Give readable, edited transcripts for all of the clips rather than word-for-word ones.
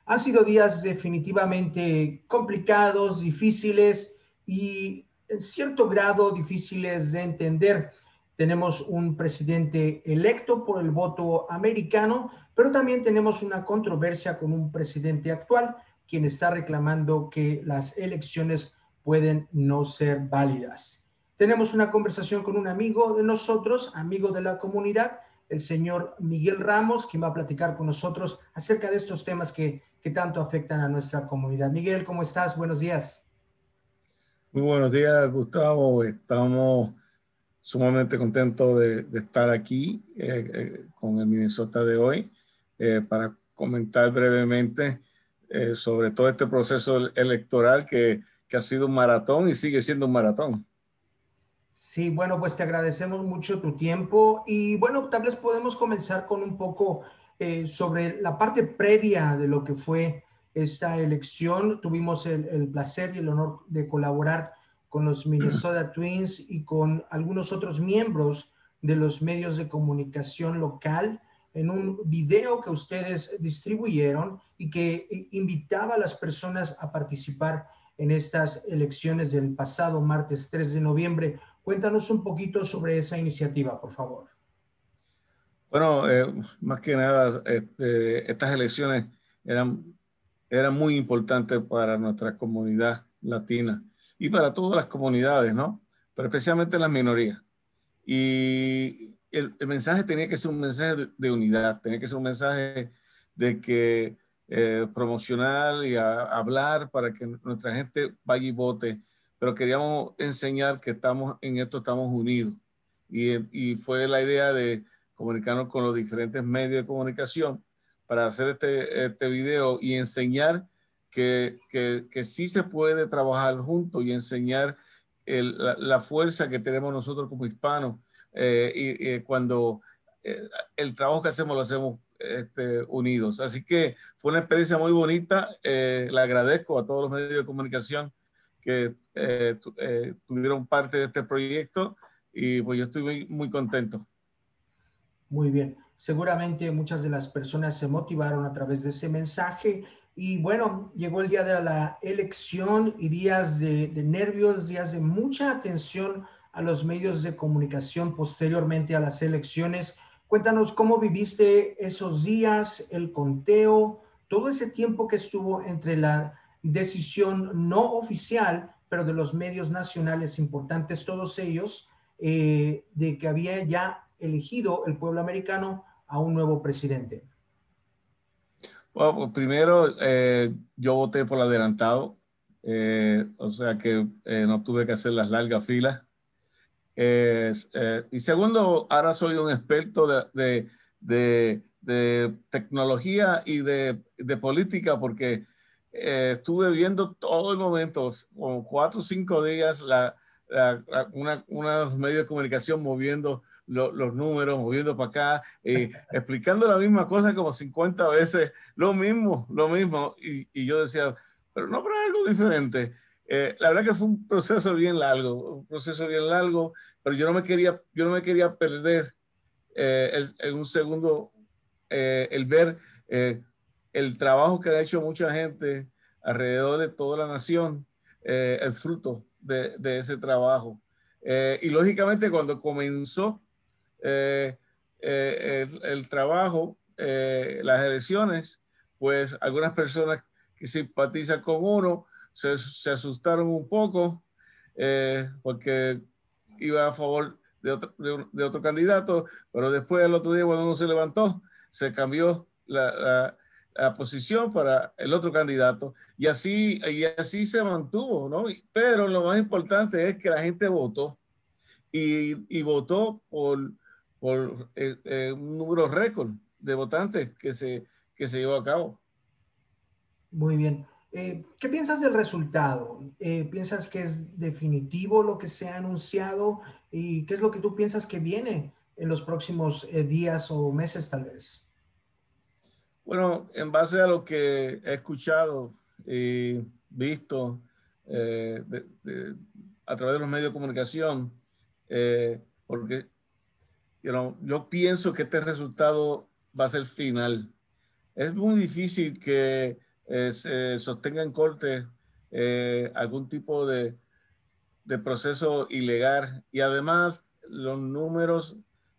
Han sido días definitivamente complicados, difíciles y en cierto grado difíciles de entender. Tenemos un presidente electo por el voto americano, pero también tenemos una controversia con un presidente actual, quien está reclamando que las elecciones pueden no ser válidas. Tenemos una conversación con un amigo de nosotros, amigo de la comunidad, el señor Miguel Ramos, quien va a platicar con nosotros acerca de estos temas que tanto afectan a nuestra comunidad. Miguel, ¿cómo estás? Buenos días. Muy buenos días, Gustavo. Estamos sumamente contentos de estar aquí con el Minnesota de hoy para comentar brevemente sobre todo este proceso electoral que ha sido un maratón y sigue siendo un maratón. Sí, bueno, pues te agradecemos mucho tu tiempo y bueno, tal vez podemos comenzar con un poco sobre la parte previa de lo que fue esta elección. Tuvimos el placer y el honor de colaborar con los Minnesota Twins y con algunos otros miembros de los medios de comunicación local en un video que ustedes distribuyeron y que invitaba a las personas a participar en estas elecciones del pasado martes 3 de noviembre. Cuéntanos un poquito sobre esa iniciativa, por favor. Bueno, más que nada, estas elecciones eran muy importantes para nuestra comunidad latina y para todas las comunidades, ¿no? Pero especialmente las minorías. Y el mensaje tenía que ser un mensaje de unidad, tenía que ser un mensaje de que promocionar y hablar para que nuestra gente vaya y vote, pero queríamos enseñar que estamos en esto, estamos unidos. Y fue la idea de comunicarnos con los diferentes medios de comunicación para hacer este video y enseñar que sí se puede trabajar juntos y enseñar la fuerza que tenemos nosotros como hispanos cuando el trabajo que hacemos lo hacemos unidos. Así que fue una experiencia muy bonita. Le agradezco a todos los medios de comunicación que tuvieron parte de este proyecto y pues yo estoy muy contento. Muy bien. Seguramente muchas de las personas se motivaron a través de ese mensaje y bueno, llegó el día de la elección y días de nervios, días de mucha atención a los medios de comunicación posteriormente a las elecciones. Cuéntanos cómo viviste esos días, el conteo, todo ese tiempo que estuvo entre la decisión no oficial, pero de los medios nacionales importantes, todos ellos, de que había ya elegido el pueblo americano a un nuevo presidente. Bueno, pues primero, yo voté por adelantado, o sea que no tuve que hacer las largas filas. Y segundo, ahora soy un experto de tecnología y de política porque estuve viendo todo el momento, como 4 o 5 días, unos medios de comunicación moviendo los números, moviendo para acá, explicando la misma cosa como 50 veces, lo mismo. Y yo decía, pero no habrá algo diferente. La verdad que fue un proceso bien largo, pero yo no me quería perder en un segundo el ver el trabajo que ha hecho mucha gente alrededor de toda la nación, el fruto de ese trabajo. Y lógicamente cuando comenzó el trabajo, las elecciones, pues algunas personas que simpatizan con uno se asustaron un poco porque iba a favor de otro candidato, pero después el otro día cuando uno se levantó, se cambió la posición para el otro candidato y así se mantuvo, ¿no? Pero lo más importante es que la gente votó y votó por un número récord de votantes que se llevó a cabo. Muy bien. ¿Qué piensas del resultado? ¿Piensas que es definitivo lo que se ha anunciado? ¿Y qué es lo que tú piensas que viene en los próximos días o meses tal vez? Bueno, en base a lo que he escuchado y visto eh, de, de, a través de los medios de comunicación, porque yo pienso que este resultado va a ser final. Es muy difícil se sostenga en corte algún tipo de proceso ilegal. Y además los números,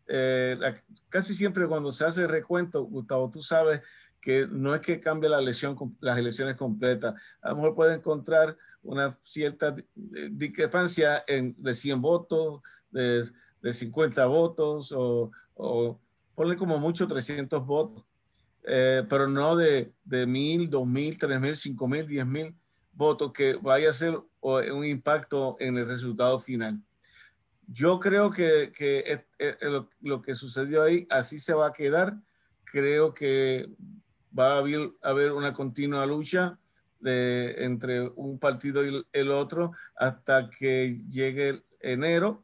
casi siempre cuando se hace recuento, Gustavo, tú sabes que no es que cambie las elecciones completas. A lo mejor puede encontrar una cierta discrepancia de 100 votos, de 50 votos o ponle como mucho 300 votos, pero no de 1000, 2000, 3000, 5000, 10000 votos que vaya a ser un impacto en el resultado final. Yo creo que lo que sucedió ahí así se va a quedar. Creo que va a haber una continua lucha entre un partido y el otro hasta que llegue enero.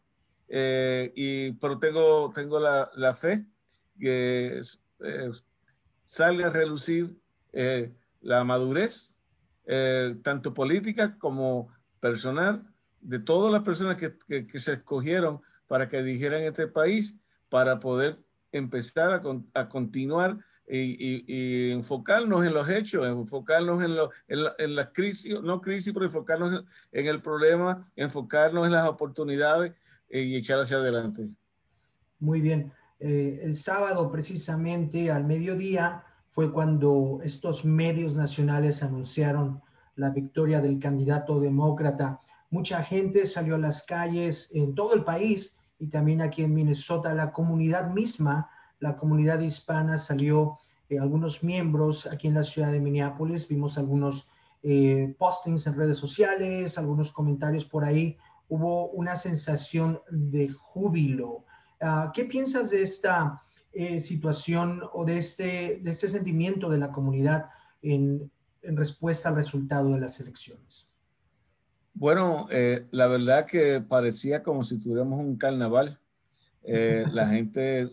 Pero tengo la fe que salga a relucir la madurez, tanto política como personal, de todas las personas que se escogieron para que dirigieran este país, para poder empezar a continuar y enfocarnos en los hechos, enfocarnos en la crisis, no crisis, pero enfocarnos en el problema, enfocarnos en las oportunidades y echar hacia adelante. Muy bien. El sábado, precisamente al mediodía, fue cuando estos medios nacionales anunciaron la victoria del candidato demócrata. Mucha gente salió a las calles en todo el país y también aquí en Minnesota. La comunidad misma, la comunidad hispana salió, algunos miembros aquí en la ciudad de Minneapolis. Vimos algunos postings en redes sociales, algunos comentarios por ahí. Hubo una sensación de júbilo. ¿Qué piensas de esta situación o de este sentimiento de la comunidad en respuesta al resultado de las elecciones? Bueno, la verdad que parecía como si tuviéramos un carnaval. La gente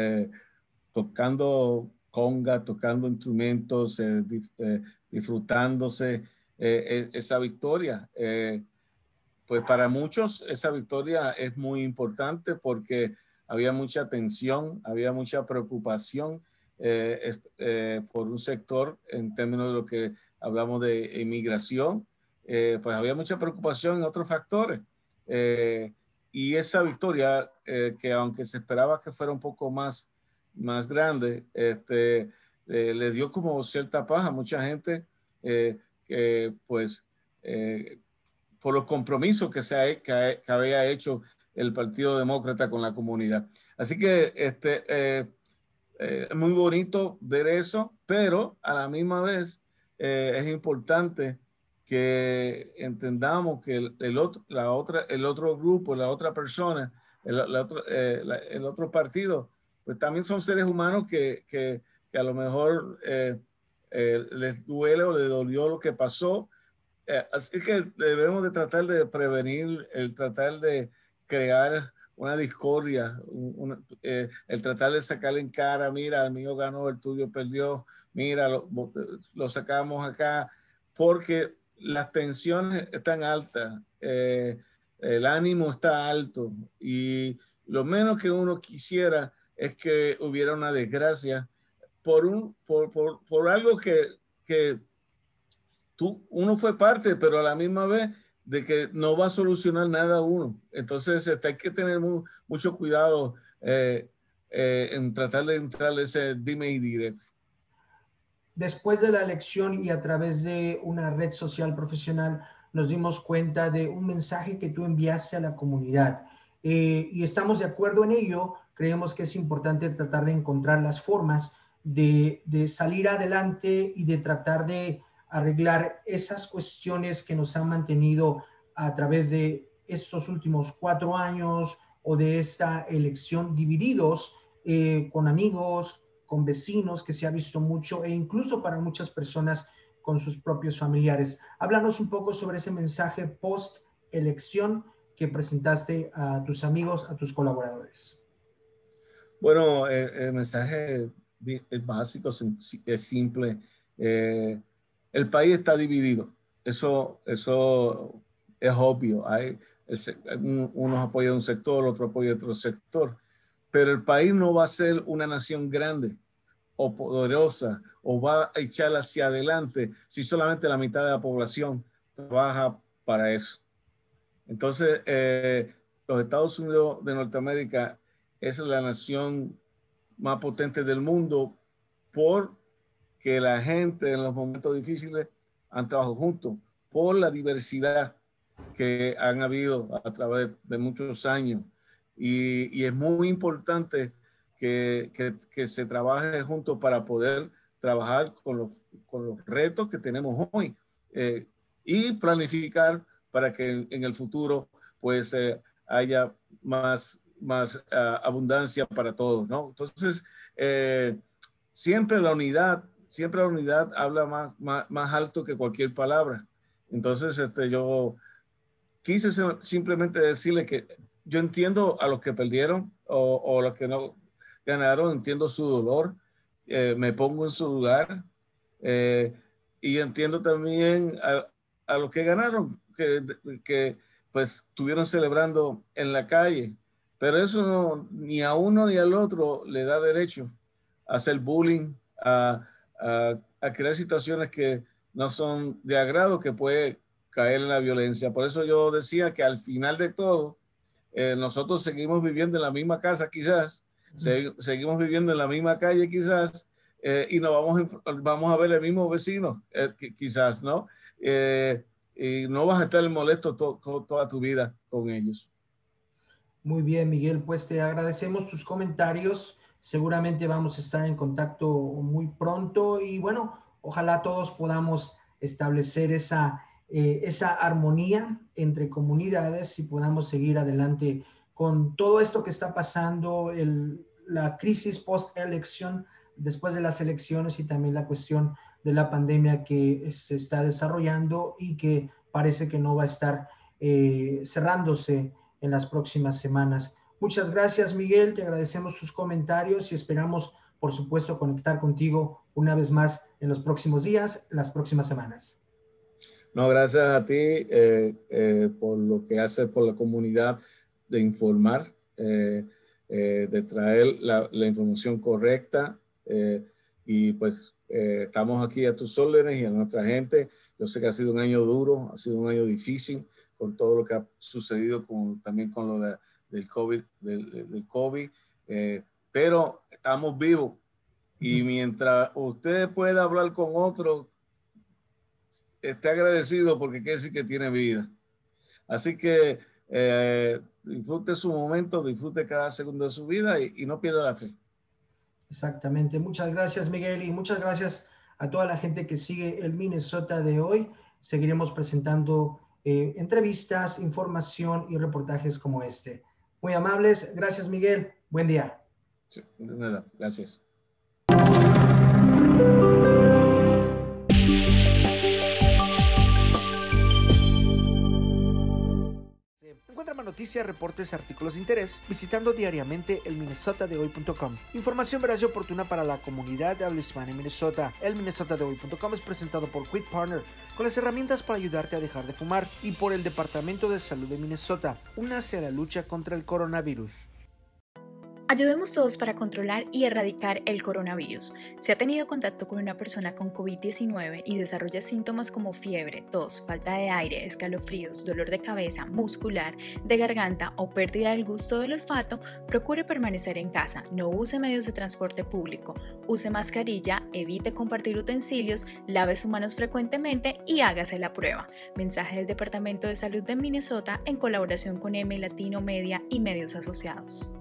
tocando conga, tocando instrumentos, disfrutándose esa victoria. Pues para muchos esa victoria es muy importante porque había mucha tensión, había mucha preocupación por un sector en términos de lo que hablamos de inmigración, pues había mucha preocupación en otros factores. Y esa victoria, que aunque se esperaba que fuera un poco más grande, le dio como cierta paz a mucha gente que pues por los compromisos que había hecho el Partido Demócrata con la comunidad. Así que es muy bonito ver eso, pero a la misma vez es importante que entendamos que el otro grupo, la otra persona, el otro partido, pues también son seres humanos que a lo mejor les duele o les dolió lo que pasó. Así que debemos de tratar de prevenir, el tratar de crear una discordia, el tratar de sacarle en cara, mira, el mío ganó, el tuyo perdió, mira, lo sacamos acá, porque las tensiones están altas, el ánimo está alto y lo menos que uno quisiera es que hubiera una desgracia por algo que uno fue parte, pero a la misma vez de que no va a solucionar nada uno. Entonces hay que tener mucho cuidado en tratar de entrar ese dime y direct. Después de la elección y a través de una red social profesional, nos dimos cuenta de un mensaje que tú enviaste a la comunidad. Y estamos de acuerdo en ello. Creemos que es importante tratar de encontrar las formas de salir adelante y de tratar de arreglar esas cuestiones que nos han mantenido a través de estos últimos 4 años o de esta elección divididos con amigos, con vecinos, que se ha visto mucho, e incluso para muchas personas con sus propios familiares. Háblanos un poco sobre ese mensaje post elección que presentaste a tus amigos, a tus colaboradores. Bueno, el mensaje es básico, es simple. El país está dividido. Eso es obvio. Unos apoyan un sector, otro apoya otro sector. Pero el país no va a ser una nación grande o poderosa o va a echar hacia adelante si solamente la mitad de la población trabaja para eso. Entonces, los Estados Unidos de Norteamérica es la nación más potente del mundo porque la gente en los momentos difíciles han trabajado juntos, por la diversidad que han habido a través de muchos años. Y es muy importante que se trabaje juntos para poder trabajar con los retos que tenemos hoy y planificar para que en el futuro pues haya más abundancia para todos, ¿no? Entonces, siempre la unidad habla más alto que cualquier palabra. Entonces, yo quise simplemente decirle que yo entiendo a los que perdieron o los que no ganaron, entiendo su dolor, me pongo en su lugar y entiendo también a los que ganaron, que pues estuvieron celebrando en la calle, pero eso no, ni a uno ni al otro le da derecho a hacer bullying, a crear situaciones que no son de agrado, que puede caer en la violencia. Por eso yo decía que al final de todo, nosotros seguimos viviendo en la misma casa quizás, seguimos viviendo en la misma calle quizás, y nos vamos a ver el mismo vecino quizás, ¿no? Y no vas a estar molesto toda tu vida con ellos. Muy bien, Miguel, pues te agradecemos tus comentarios. Seguramente vamos a estar en contacto muy pronto y bueno, ojalá todos podamos establecer esa armonía entre comunidades y podamos seguir adelante con todo esto que está pasando, la crisis post-elección, después de las elecciones y también la cuestión de la pandemia que se está desarrollando y que parece que no va a estar cerrándose en las próximas semanas. Muchas gracias, Miguel, te agradecemos tus comentarios y esperamos, por supuesto, conectar contigo una vez más en los próximos días, en las próximas semanas. No, gracias a ti por lo que haces por la comunidad de informar, de traer la información correcta y pues estamos aquí a tus órdenes y a nuestra gente. Yo sé que ha sido un año duro, ha sido un año difícil con todo lo que ha sucedido también con lo del COVID, pero estamos vivos y mientras usted pueda hablar con otro, esté agradecido porque quiere decir que tiene vida. Así que disfrute su momento, disfrute cada segundo de su vida y no pierda la fe. Exactamente. Muchas gracias, Miguel, y muchas gracias a toda la gente que sigue el Minnesota de hoy. Seguiremos presentando entrevistas, información y reportajes como este. Muy amables. Gracias, Miguel. Buen día. Sí, de nada. Gracias. Encuentra más noticias, reportes, artículos de interés visitando diariamente el minnesotadehoy.com. Información veraz y oportuna para la comunidad de habla hispana en Minnesota. El minnesotadehoy.com es presentado por Quit Partner, con las herramientas para ayudarte a dejar de fumar, y por el Departamento de Salud de Minnesota. Únase a la lucha contra el coronavirus. Ayudemos todos para controlar y erradicar el coronavirus. Si ha tenido contacto con una persona con COVID-19 y desarrolla síntomas como fiebre, tos, falta de aire, escalofríos, dolor de cabeza, muscular, de garganta o pérdida del gusto del olfato, procure permanecer en casa, no use medios de transporte público, use mascarilla, evite compartir utensilios, lave sus manos frecuentemente y hágase la prueba. Mensaje del Departamento de Salud de Minnesota en colaboración con M Latino Media y medios asociados.